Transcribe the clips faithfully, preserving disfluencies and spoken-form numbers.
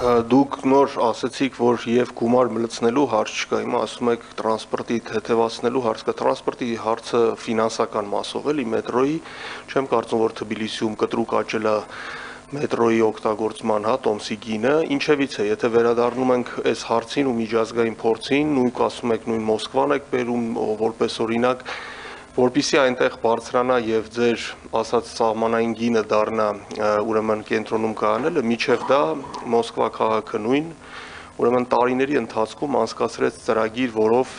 Դուք նոր ասացիք, որ եւ գումար մլցնելու հարց չկա, հիմա ասում եք տրանսպորտի թեթևացնելու հարց կա, տրանսպորտի հարցը ֆինանսական մասով էլի մետրոյի, չեմ կարծում, որ Թբիլիսիում կտրուկ աճել է մետրոյի օգտագործման, հա, տոմսի գինը, ինչևից է, եթե վերադառնում ենք այս հարցին ու միջազգային փորձին, նույնք ասում եք նույն Մոսկվան եք բերում որպես օրինակ, որպեսզի այնտեղ բարձրանա եւ ձեր ասած սահմանային գինը դառնա ուրեմն կենտրոնում կանելը, միջև դա Մոսկվա քաղաքը նույն, ուրեմն տարիների ընթացքում անցկացրեց ծրագիր, որով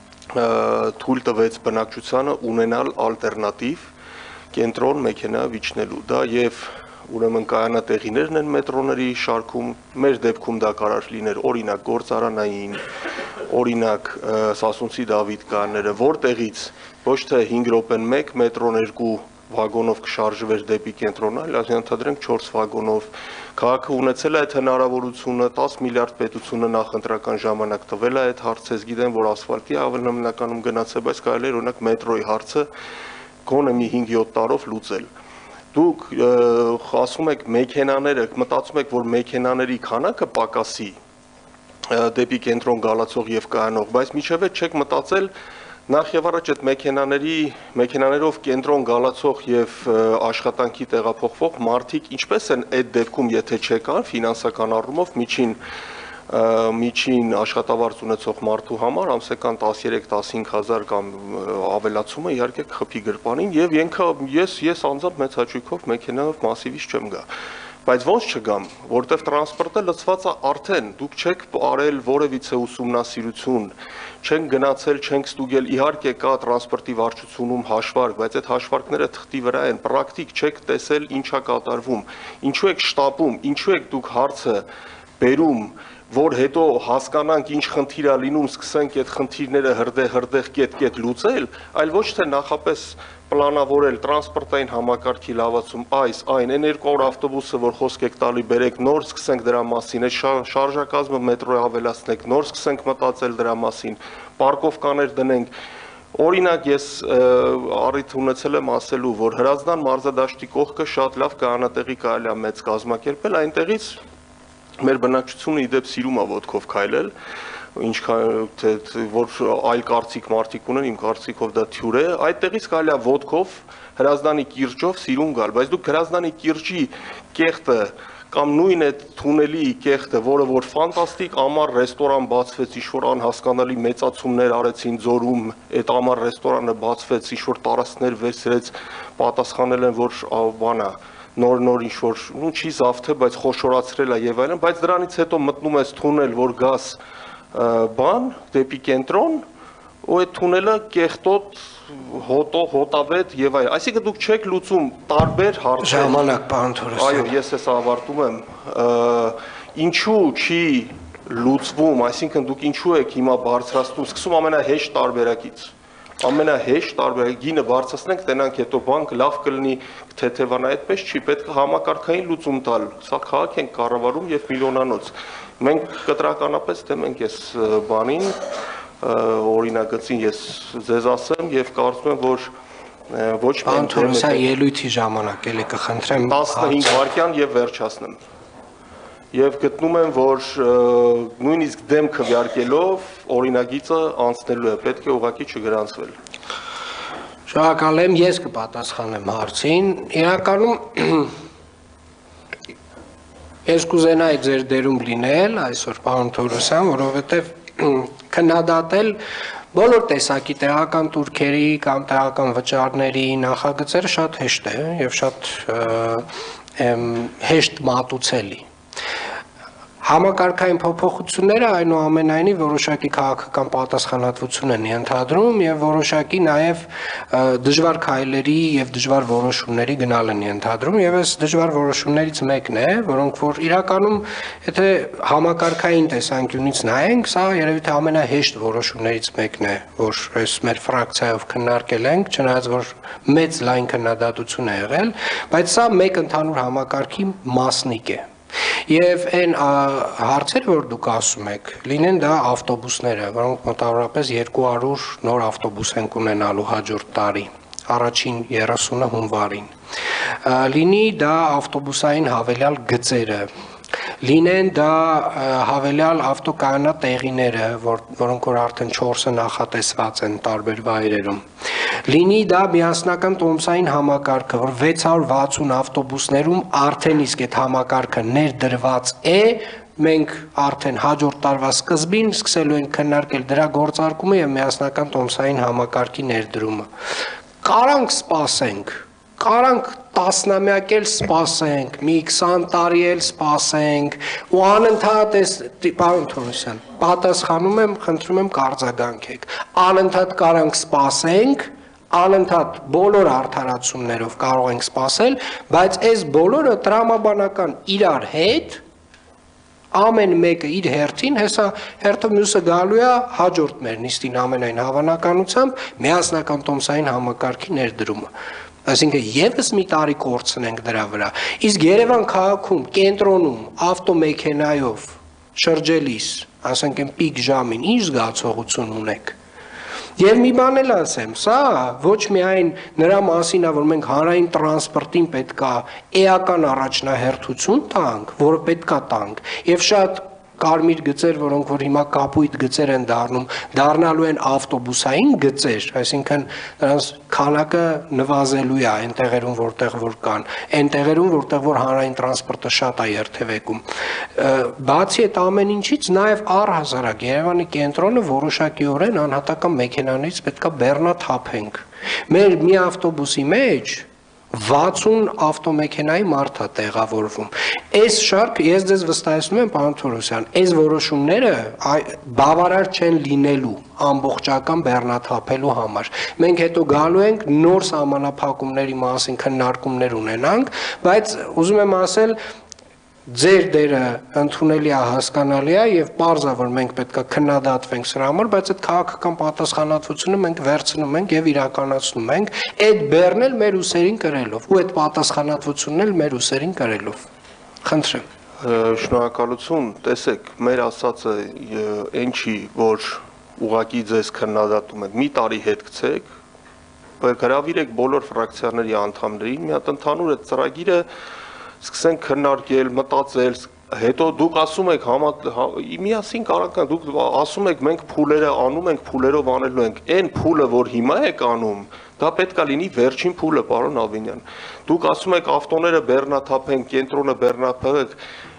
թույլ տվեց բնակչությանը ունենալ ալտերնատիվ կենտրոն մեքենա վիճնելու, դա եւ ուրեմն կայանատեղիներն են մետրոների շարքում, մեր դեպքում դա կարող լիներ օրինակ գործարանային, օրինակ Սասունցի Դավիթ կաները, որտեղից ոչ թե հինգ րոպեն մեկ մետրոն երկու վագոնով կշարժվեր դեպի կենտրոն, այլ ընդհանրենք չորս վագոնով։ Քաղաքը ունեցել է այդ հնարավորությունը, տասը միլիարդ պետությունը նախընտրական ժամանակ տվել է այդ հարցը, ես գիտեմ, որ ասֆալտի ավելնամնականում գնացել, բայց կարելի է օրինակ մետրոյի հարցը գոնե մի հինգ-յոթ տարով լուծել։ Դուք ասում եք մեքենաները, մտածում եք, որ մեքենաների քանակը պակասի դեպի կենտրոն գալացող եւ կայանող, բայց միջև այդ չեք մտածել նախ եւ առաջ այդ մեքենաների, մեքենաներով կենտրոն գալացող եւ աշխատանքի տեղափոխվող մարդիկ ինչպես են այդ դեպքում, եթե չեկան ֆինանսական առումով միջին միջին աշխատավարձ ունեցող մարդու համար ամսական տասներեք տասնհինգ հազար կամ ավելացումը իհարկե կխփի գրպանին եւ ինքը ես ես անձամբ մեծ հաճույքով մեքենայով մասիվից չեմ գա, բայց ոնց չգամ, որտեվ տրանսպորտը լցված է արդեն, դուք չեք արել որևիցե ուսումնասիրություն, չենք գնացել, չենք ստուգել, իհարկե կա տրանսպորտի վարչությունում հաշվարկ, բայց այդ հաշվարկները թղթի վրա են, պրակտիկ չեք տեսել ինչա կատարվում, ինչու եք շտապում, ինչու եք դուք հարցը բերում, որ հետո հասկանանք ինչ խնդիր է լինում, սկսենք այդ խնդիրները հրդեհ-հրդեհ կետ-կետ լուծել, այլ ոչ թե նախապես պլանավորել տրանսպորտային համակարգի լավացում, այս, այն, այն երկու օր ավտոբուսը, որ խոսք եք տալի, բերեք, նոր սկսենք դրա մասին, այդ շարժակազմը մետրոյի ավելացնենք, նոր սկսենք մտածել դրա մասին, պարկովկաներ դնենք։ Օրինակ ես առիթ ունեցել եմ ասելու, որ Հրազդան մարզադաշտի կողքը շատ լավ կայանատեղի կարելի է մեծ կազմակերպել, այնտեղից մեր բնակչությունը իդեպ սիրում է ոտքով քայլել, ինչքան որ այլ կարծիք մարդիկ ունեն, իմ կարծիքով դա թյուր է, այդտեղից կարելի է ոտքով Հրազդանի կիրճով սիրուն գալ, բայց դուք Հրազդանի կիրճի կեղտը կամ նույն այդ թունելի կեղտը, որը որ ֆանտաստիկ ամառ ռեստորան բացվեց, ինչ-որ անհասկանալի մեծացումներ արեցին Ձորում, այդ ամառ ռեստորանը բացվեց, ինչ-որ տարածքներ վերցրեց, պատասխանել են, որ բանա նոր-նոր ինչ-որ, ու չի զավթը, բայց խոշորացրել է եւ այլն, բայց դրանից հետո մտնում ես թունել, որ գաս բան, դեպի կենտրոն, ու այդ թունելը կեղտոտ, հոտո, հոտավետ եւ այլն։ Այսինքն դուք չեք լուծում տարբեր հարցեր։ Ժամանակ, պարոն Թորոսյան։ Այո, ես էս ավարտում եմ։ Ինչու չի լուծվում, այսինքն դուք ինչու եք հիմա բարձրացնում, սկսում ամենահեշտ տարբերակից։ Ամենահեշտ տարբերակը գինը բարձրացնենք, տենանք հետո բանկ լավ կլինի թեթևանա, այդպես չի, պետք է համակարգային լուծում տալ, սա քաղաք ենք կառավարում եւ միլիոնանոց։ Մենք կտրականապես դեմ ենք այս բանին, օրինագծին ես ձեզ ասեմ եւ կարծում եմ, որ ոչ միայն Թորոսյան ելույթի ժամանակ էլի կխնդրեմ տասնհինգ վայրկյան եւ վերջացնեմ։ Եվ գտնում եմ, որ նույնիսկ դեմ քվեարկելով օրինագիծը անցնելու է, պետք է ուղղակի չգրանցվել։ Շնորհակալ եմ, ես կպատասխանեմ հարցին։ Իրականում ես կուզենայի ձեր դերում լինել այսօր, պարոն Թորոսյան, որովհետև քննադատել բոլոր տեսակի տեղական տուրքերի կամ տեղական վճարների նախագծերը շատ հեշտ է եւ շատ հեշտ մատուցելի։ Համակարգային փոփոխությունները այնուամենայնիվ որոշակի քաղաքական պատասխանատվություն են ենթադրում եւ որոշակի նաեւ դժվար քայլերի եւ դժվար որոշումների գնալ են ենթադրում եւ այս դժվար որոշումներից մեկն է, որոնք որ իրականում եթե համակարգային տեսանկյունից նայենք, սա երևի թե ամենահեշտ որոշումներից մեկն է, որ այս մեր ֆրակցիայով քննարկել ենք, չնայած որ մեծ լայն քննադատություն է եղել, բայց սա մեկ ընդհանուր համակարգի մասնիկ է։ Եվ այն հարցերը, որ դուք ասում եք, լինեն դա ավտոբուսները, որոնք մոտավորապես երկու հարյուր նոր ավտոբուս են ունենալու հաջորդ տարի, առաջին երեսունը հունվարին։ Լինի դա ավտոբուսային հավելյալ գծերը, լինեն դա հավելյալ ավտոկայանատեղիները, որ, որոնք որ արդեն չորսը նախատեսված են տարբեր վայրերում։ Լինի դա միասնական տոմսային համակարգը, որ վեց հարյուր վաթսուն ավտոբուսներում արդեն իսկ այդ համակարգը ներդրված է, մենք արդեն հաջորդ տարվա սկզբին սկսելու ենք քննարկել դրա գործարկումը եւ միասնական տոմսային համակարգի ներդրումը։ Կարանք սպասենք, կարանք տասնամյակ էլ սպասենք, մի քսան տարի էլ սպասենք, ու անընդհատ էս պարոն Թորոսյան, պատասխանում եմ, խնդրում եմ կարձագանքեք, անընդհատ կարանք սպասենք, անընդհատ բոլոր արդարացումներով կարող ենք սպասել, բայց այս բոլորը տրամաբանական իրար հետ ամեն մեկը իր հերթին, հեսա հերթը մյուսը գալու է հաջորդ մեր նիստին ամենայն հավանականությամբ միասնական տոմսային համակարգի ներդրումը։ Այսինքն եւս մի տարի կորցնենք դրա վրա։ Իսկ Երևան քաղաքում, կենտրոնում, ավտոմեքենայով շրջելիս, ասենք են պիկ ժամին, ինչ զգացողություն ունեք։ Եվ մի բան էլ ասեմ, սա ոչ միայն նրա մասին է, որ մենք հանրային տրանսպորտին պետքա էական առաջնահերթություն տանք, որը պետքա տանք, եւ շատ կարմիր գծեր, որոնք որ հիմա կապույտ գծեր են դառնում, դառնալու են ավտոբուսային գծեր, այսինքն նրանց քանակը նվազելու է այն տեղերում, որտեղ որ կան, այն տեղերում, որտեղ որ հանրային տրանսպորտը շատ է երթևեկում։ Բացի այդ ամեն ինչից, նաև առհասարակ Երևանի կենտրոնը որոշակիորեն անհատական մեքենաներից պետքա բեռնաթափենք։ Մեր մի ավտոբուսի մեջ վաթսուն ավտոմեքենայի մարդ է տեղավորվում։ Այս շարք ես ձեզ վստահեցնում եմ, պարոն Թորոսյան, այս որոշումները բավարար չեն լինելու ամբողջական բեռնաթափելու համար։ Մենք հետո գալու ենք նոր սահմանափակումների մասին քննարկումներ ունենանք, բայց ուզում եմ ասել, ձեր դերը ընդունելի է, հասկանալի է եւ պարզ է, որ մենք պետք է քննադատվենք սրա համար, բայց այդ քաղաքական պատասխանատվությունը մենք վերցնում ենք եւ իրականացնում ենք, այդ բեռն էլ մեր ուսերին կրելով ու այդ պատասխանատվությունն էլ մեր ուսերին կրելով։ Խնդրեմ։ Շնորհակալություն, տեսեք, մեր ասածը այն չի, որ ուղակի ձեզ քննադատում ենք, մի տարի հետ գցեք, գրավիրեք բոլոր ֆրակցիաների անդամներին, մի հատ ընդհանուր այդ ծրագիրը սկսենք քննարկել, մտածել, հետո դուք ասում եք համա միասին կարանք դուք ասում եք մենք փուլերը անում ենք, փուլերով անելու ենք, այն փուլը, որ հիմա եք անում, դա պետք է լինի վերջին փուլը, պարոն Ավինյան։ Դուք ասում եք ավտոները բեռնաթափենք, կենտրոնը բեռնաթափենք,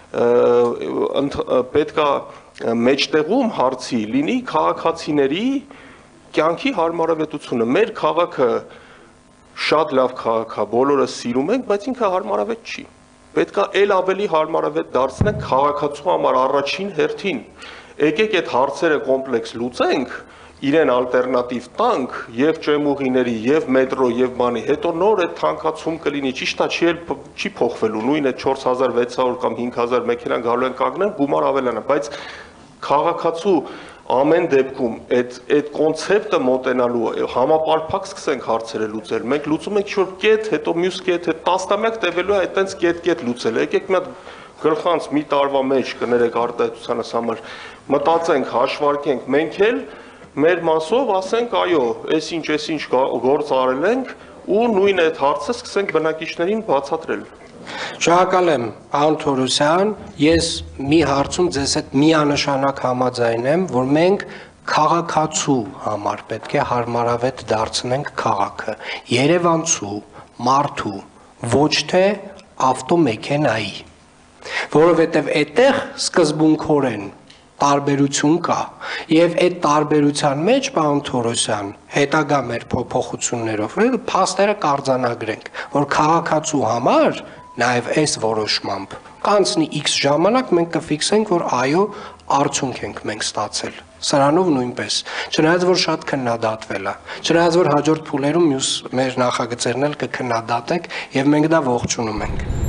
պետք է մեջտեղում հարցի լինի քաղաքացիների կյանքի հարմարավետությունը։ Մեր քաղաքը շատ լավ քաղաք է, բոլորը սիրում ենք, բայց ինքը հարմարավետ չի։ Պետք է ել ավելի հարմարավետ դարձնենք քաղաքացու համար առաջին հերթին։ Եկեք այդ հարցերը կոմպլեքս լուծենք, իրեն ալտերնատիվ տանք եւ ճեմուղիների եւ մետրո եւ բանի, հետո նոր այդ թանկացում կլինի, ճիշտ է, չի չի փոխվելու, նույն է չորս հազար վեց հարյուր կամ հինգ հազար մեքենան գալու են կանգնեն, գումար ավելանա, բայց քաղաքացու ամեն դեպքում այդ այդ կոնցեպտը մոտենալու համապարփակ սկսենք հարցերը լուծել։ Մենք լուծում ենք ինչ-որ կետ, հետո մյուս կետ, հետ տասնամյակ տևելու է այտենց կետ-կետ լուծել։ Եկեք մի հատ գլխանց մի տարվա մեջ կներեք արտահայտությանս համար մտածենք, հաշվարկենք, մենք էլ մեր մասով ասենք, այո, այս ինչ, այս ինչ գործ արել ենք ու նույն այդ հարցը սկսենք բնակիչներին բացատրել։ Շնորհակալ եմ, պարոն Թորոսյան, ես մի հարցում ձեզ հետ միանշանակ համաձայն եմ, որ մենք քաղաքացու համար պետք է հարմարավետ դարձնենք քաղաքը, երևանցու, մարդու, ոչ թե ավտոմեքենայի, որովհետև այդտեղ սկզբունքորեն տարբերություն կա եւ այդ տարբերության մեջ, պարոն Թորոսյան, հետագա մեր փոփոխություններով փաստերը կարձանագրենք, որ քաղաքացու համար նաև այս որոշմամբ կանցնի X ժամանակ մենք կֆիքսենք, որ այո, արդյունք ենք մենք ստացել։ Սրանով նույնպես, չնայած որ շատ քննադատվել է, չնայած որ հաջորդ փուլերում մյուս մեր նախագծերն էլ կքննադատեք եւ մենք դա ողջունում ենք։